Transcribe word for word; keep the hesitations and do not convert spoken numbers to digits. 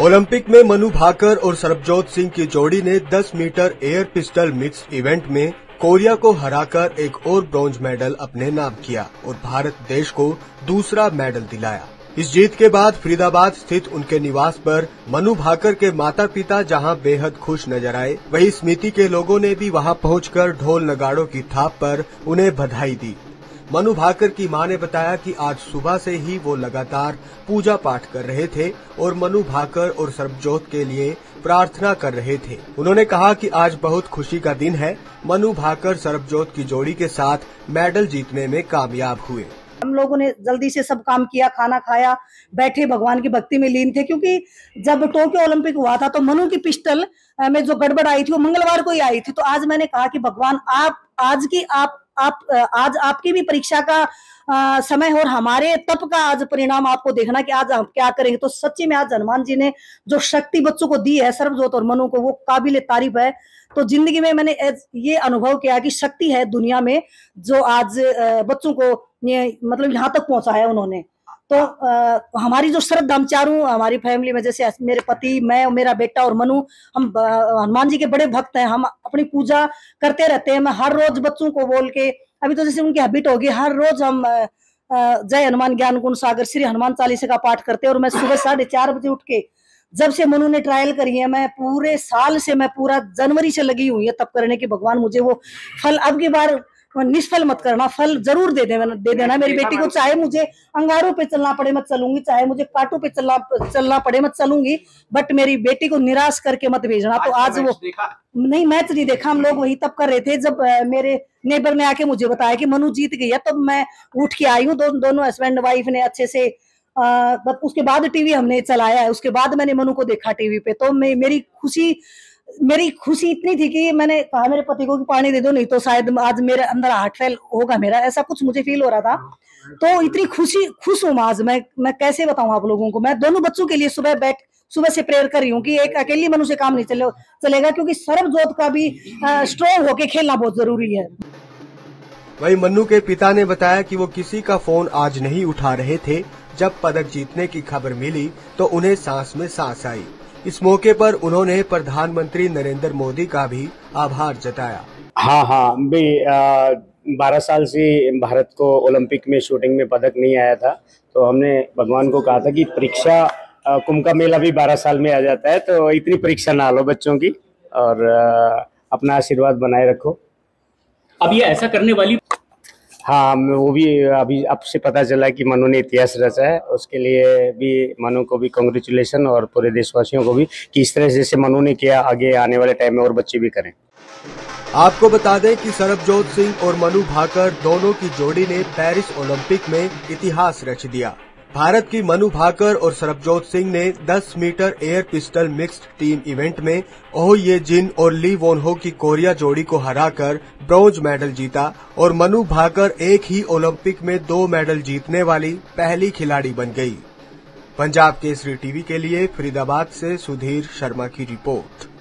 Olympic में मनु भाकर और सरबजोत सिंह की जोड़ी ने दस metre air pistol mix event में कोरिया को हराकर एक और ब्रॉन्ज मेडल अपने नाम किया और भारत देश को दूसरा मेडल दिलाया। इस जीत के बाद फरीदाबाद स्थित उनके निवास पर मनु भाकर के माता पिता जहां बेहद खुश नजर आए, वहीं समिति के लोगों ने भी वहां पहुंचकर ढोल नगाड़ों की थाप पर उन्हें बधाई दी। मनु भाकर की मां ने बताया कि आज सुबह से ही वो लगातार पूजा पाठ कर रहे थे और मनु भाकर और सरबजोत के लिए प्रार्थना कर रहे थे। उन्होंने कहा कि आज बहुत खुशी का दिन है। मनु भाकर सरबजोत की जोड़ी के साथ मेडल जीतने में कामयाब हुए। हम लोगों ने जल्दी से सब काम किया, खाना खाया, बैठे भगवान की भक्ति में लीन थे, क्योंकि जब टोक्यो ओलंपिक हुआ था तो मनु की पिस्टल में जो गड़बड़ आई थी वो मंगलवार को ही आई थी। तो आज मैंने कहा कि भगवान आप आज की आप आप आज आपकी भी परीक्षा का आ, समय और हमारे तप का आज परिणाम आपको देखना कि आज हम क्या करेंगे। तो सच्ची में आज हनुमान जी ने जो शक्ति बच्चों को दी है, सरबजोत और मनु को, वो काबिल तारीफ है। तो जिंदगी में मैंने ये अनुभव किया कि शक्ति है दुनिया में जो आज बच्चों को ये मतलब यहाँ तक पहुंचा है उन्होंने। तो आ, हमारी जो श्रद्धा, हम चारों हमारी फैमिली में, जैसे मेरे पति, मैं, मेरा बेटा और मनु, हम हनुमान जी के बड़े भक्त हैं। हम अपनी पूजा करते रहते हैं। मैं हर रोज बच्चों को बोल के, अभी तो जैसे उनकी हैबिट होगी, हर रोज हम जय हनुमान ज्ञान गुण सागर श्री हनुमान चालीसा का पाठ करते हैं। और मैं सुबह साढ़े चार बजे उठ के, जब से मनु ने ट्रायल करी है, मैं पूरे साल से, मैं पूरा जनवरी से लगी हुई है तब करने की भगवान मुझे वो फल अब की बार निष्फल मत करना, फल जरूर दे देना दे देना मेरी बेटी को। चाहे मुझे अंगारों पे चलना पड़े मैं चलूंगी, चाहे मुझे कांटों पे चलना चलना पड़े मैं चलूंगी, बट मेरी बेटी को निराश करके मत भेजना। तो आज वो नहीं, मैच नहीं देखा, हम लोग वही तब कर रहे थे जब मेरे नेबर ने आके मुझे बताया कि मनु जीत गई है। तब तो मैं उठ के आई हूँ। दो, दोनों हस्बैंड वाइफ ने अच्छे से आ, उसके बाद टीवी हमने चलाया है। उसके बाद मैंने मनु को देखा टीवी पे। तो मैं मेरी खुशी मेरी खुशी इतनी थी कि मैंने कहा मेरे पति को कि पानी दे दो, नहीं तो शायद आज मेरे अंदर हार्ट फेल होगा मेरा, ऐसा कुछ मुझे फील हो रहा था। तो इतनी खुशी खुश हूँ आज मैं मैं कैसे बताऊं आप लोगों को। मैं दोनों बच्चों के लिए सुबह बैठ सुबह से प्रेयर कर रही हूँ कि एक अकेली मनु से काम नहीं चले चलेगा, क्योंकि सरबजोत का भी स्ट्रॉन्ग होके खेलना बहुत जरूरी है। वहीं मनु के पिता ने बताया कि वो किसी का फोन आज नहीं उठा रहे थे। जब पदक जीतने की खबर मिली तो उन्हें सांस में सांस आई। इस मौके पर उन्होंने प्रधानमंत्री नरेंद्र मोदी का भी आभार जताया। हाँ हाँ भाई, बारह साल से भारत को ओलंपिक में शूटिंग में पदक नहीं आया था, तो हमने भगवान को कहा था कि परीक्षा, कुंभ का मेला भी बारह साल में आ जाता है, तो इतनी परीक्षा ना लो बच्चों की, और अपना आशीर्वाद बनाए रखो। अब ये ऐसा करने वाली, हाँ वो भी अभी आपसे पता चला कि मनु ने इतिहास रचा है, उसके लिए भी मनु को भी कांग्रेचुलेशन, और पूरे देशवासियों को भी कि इस तरह जैसे मनु ने किया आगे आने वाले टाइम में और बच्चे भी करें। आपको बता दें कि सरबजोत सिंह और मनु भाकर दोनों की जोड़ी ने पेरिस ओलंपिक में इतिहास रच दिया। भारत की मनु भाकर और सरबजोत सिंह ने दस metre air pistol mixed team event में ओह ये जिन और ली वोन हो की कोरिया जोड़ी को हराकर ब्रॉन्ज मेडल जीता और मनु भाकर एक ही ओलंपिक में दो मेडल जीतने वाली पहली खिलाड़ी बन गई। पंजाब केसरी टीवी के लिए फरीदाबाद से सुधीर शर्मा की रिपोर्ट।